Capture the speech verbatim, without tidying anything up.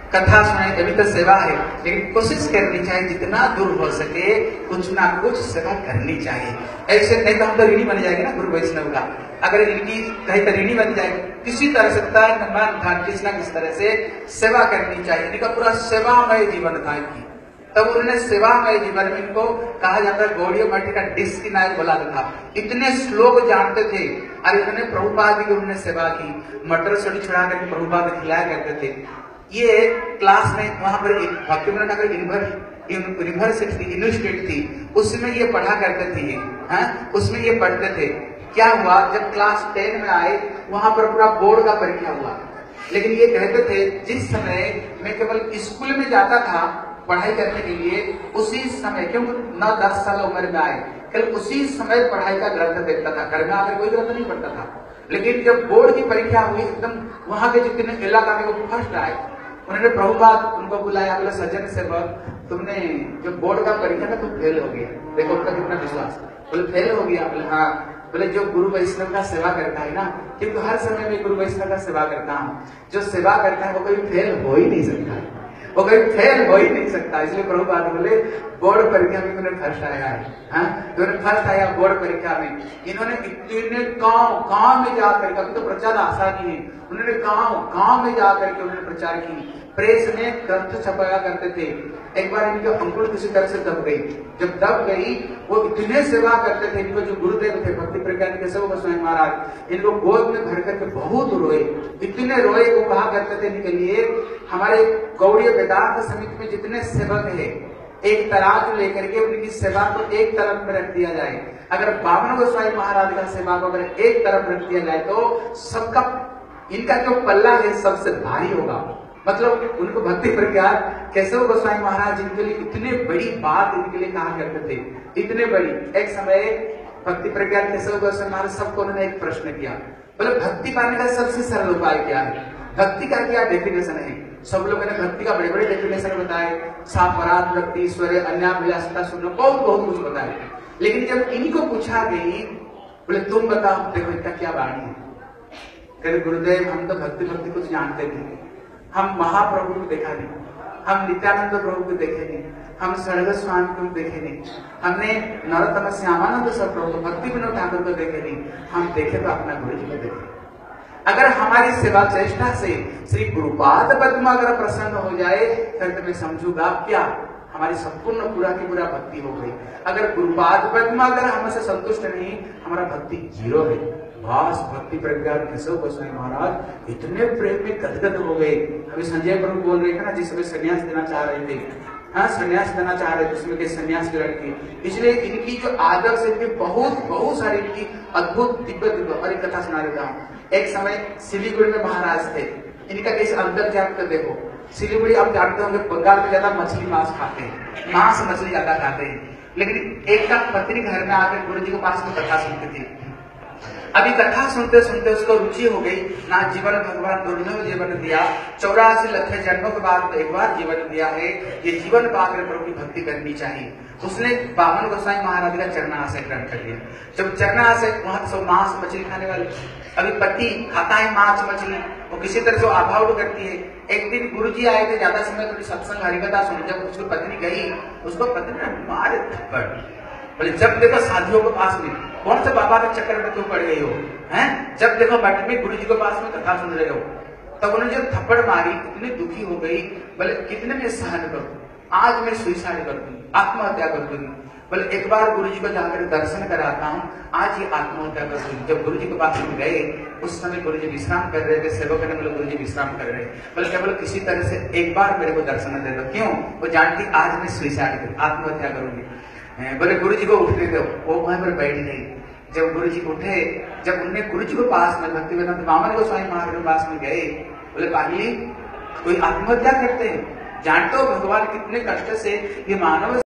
कथा सुनाई अभी तो सेवा है, लेकिन कोशिश करनी चाहिए जितना दूर हो सके कुछ ना कुछ सेवा करनी चाहिए। ऐसे नहीं तो हम तो ऋणी बन जाएंगे ना गुरु वैष्णव का। अगर इनकी कहीं तो ऋणी बन जाएगी, किसी तरह से तन मन धन किसी ना किस तरह से सेवा करनी चाहिए। इनका पूरा सेवामय जीवन था इनकी, तब उन्होंने सेवामय जीवन में इनको कहा जाता है गौड़ीय मठ का डिस्क नायक बोला था। इतने श्लोक जानते थे और इन्होंने प्रभुपाद की उन्होंने सेवा की, मटर सड़ी छुड़ा करके प्रभुपाद खिलाया करते थे। ये क्लास में वहां पर भक्ति विनोद ठाकुर यूनिवर्सिटी यूनिवर्सिटी थी, उसमें ये पढ़ा करते थे, है? उसमें ये पढ़ते थे। क्या हुआ जब क्लास टेन में आए वहां पर पूरा बोर्ड का परीक्षा हुआ, लेकिन ये कहते थे जिस समय मैं केवल स्कूल में जाता था पढ़ाई करने के लिए, उसी समय क्योंकि नौ दस साल उम्र में आए, केवल उसी समय पढ़ाई का ग्रंथ देखता था, घर में आकर कोई ग्रंथ नहीं पढ़ता था। लेकिन जब बोर्ड की परीक्षा हुई एकदम वहां के जितने इलाका में वो फर्स्ट आए, उन्होंने प्रभुपाद उनको बुलाया, बोले सज्जन सेवक तुमने जो बोर्ड का परीक्षा था तुम फेल हो गया, देखो उनका कितना विश्वास। बोले फेल हो गया? बोले हाँ। बोले जो गुरु वैष्णव का सेवा करता है ना, क्योंकि हर समय में गुरु वैष्णव का सेवा करता हूँ, जो सेवा करता है वो कभी फेल हो ही नहीं सकता, वो कभी फेल हो ही नहीं सकता। इसलिए प्रभुपाद बोले बोर्ड परीक्षा में उन्होंने फर्स्ट आया है, हाँ? तो फर्स्ट आया बोर्ड परीक्षा में। इन्होंने इतने गांव गांव में जाकर, कभी तो प्रचार आसानी है, उन्होंने गांव गांव में जाकर के उन्होंने प्रचार की, प्रेस में ग्रंथ छपाया करते थे। एक बार इनके अंकुल किसी तरह से दब गई, जब दब गई वो इतने सेवा करते थे, इनको जो गुरुदेव थे भक्ति प्रज्ञान केशव गोस्वामी महाराज, इनको गोद में भर करके बहुत रोए, इतने रोए। वो कहा करते थे इनके लिए हमारे गौड़ीय वेदांत समिति में जितने सेवक है एक तराजू लेकर के उनकी सेवा को एक तरफ में रख दिया जाए, अगर बामन गोस्वामी महाराज का सेवा को अगर एक तरफ रख दिया जाए तो सबका इनका जो पल्ला है सबसे भारी होगा। मतलब उनको भक्ति प्रज्ञान केशव गोस्वामी महाराज जिनके लिए इतने बड़ी बात इनके लिए कहा करते थे, इतने बड़ी। एक समय भक्ति प्रज्ञान केशव गोस्वामी महाराज सबको उन्होंने एक प्रश्न किया, बोले भक्ति पाने का सबसे सरल उपाय क्या है, भक्ति का क्या डेफिनेशन है? सब लोगों ने भक्ति का बड़े बड़े डेफिनेशन बताए, सापराध भक्ति, ईश्वरीय अन्याभिलाषिता सुनना, बहुत बहुत कुछ बताया। लेकिन जब इनको पूछा गई, बोले तुम बताओ, देखो इनका क्या वाणी है। कहते गुरुदेव हम तो भक्ति भक्ति कुछ जानते नहीं, हम महाप्रभु को देखा नहीं, हम नित्यानंद प्रभु को देखे नहीं, हम सरग स्वामी को देखे नहीं, हमने नरोत्तम श्यामानंद सब प्रभु भक्ति विनोद ठाकुर को देखे नहीं, हम देखे तो अपना गुरु जी को देखे। अगर हमारी सेवा चेष्टा से श्री गुरुपाद पद्म अगर प्रसन्न हो जाए फिर तो मैं समझूंगा क्या हमारी संपूर्ण पूरा की पूरा भक्ति हो गई। अगर गुरुपाद पद्म अगर हमसे संतुष्ट नहीं, हमारा भक्ति जीरो है। भास भक्ति प्रज्ञान केशव गोस्वामी महाराज इतने प्रेम में गदगद हो गए। अभी संजय प्रभु बोल रहे थे ना, जिस समय संन्यास देना चाह रहे थे, हाँ संन्यास देना चाह रहे थे, उसमें के संन्यास की लड़की, इसलिए इनकी जो आदर्श इनकी बहुत बहुत सारी इनकी अद्भुत दिव्य दिव्य और एक कथा सुना देता हूँ। एक समय सिलीगुड़ी में महाराज थे, इनका कैसे अंदर जाकर देखो। सिलीगुड़ी आप जानते होंगे बंगाल में ज्यादा मछली मांस खाते हैं, मांस मछली ज्यादा खाते हैं। लेकिन एक का पत्नी घर में आकर गुरु जी के पास में कथा सुनती थी। अभी कथा सुनते सुनते उसको रुचि हो गई ना, जीवन भगवान दुर्लभ जीवन दिया, चौरासी लख जन्मों के बाद एक बार जीवन दिया है, ये जीवन पाकर प्रभु की भक्ति करनी चाहिए। उसने बामन गोस्वामी महाराज का चरणाशय ग्रहण कर लिया। जब चरणाशय वहां सब मांस मछली खाने वाले, अभी पति खाता है मांस मछली, वो किसी तरह से अभाव करती है। एक दिन गुरु जी आए थे, ज्यादा समय थोड़ी सत्संग हरिकथा सुनी, जब उसकी पत्नी गई, उसको पत्नी ने मारे थप्पड़। बोले जब देखो साधियों के पास में कौन से बाबा के चक्कर में तुम पड़ गई हो, हैं? जब देखो मठ में गुरु जी के पास में कथा सुन रहे हो। तब उन्होंने जब थप्पड़ मारी इतनी दुखी हो गई, बोले कितने में सहन करूं, आज मैं सुसाइड कर दूंगी, आत्महत्या कर दूंगी। बोले एक बार गुरु जी को जाकर दर्शन कराता हूँ, आज ये आत्महत्या कर दूंगी। जब गुरु जी के पास में गए उस समय गुरु जी विश्राम कर रहे थे, सेवक ने बोले गुरु जी विश्राम कर रहे, बोले क्या बोले किसी तरह से एक बार मेरे को दर्शन दे दो। क्यों? वो जानती आज मैं सुसाइड कर आत्महत्या करूंगी। बोले गुरु जी को उठने दो, वो वहां पर बैठ गई। जब गुरु जी उठे, जब उनने गुरु जी के पास में भक्ति वेदांत बामन गोस्वामी महाराज के पास में गए, बोले पागली कोई आत्महत्या करते हैं, जानते हो भगवान कितने कष्ट से ये मानव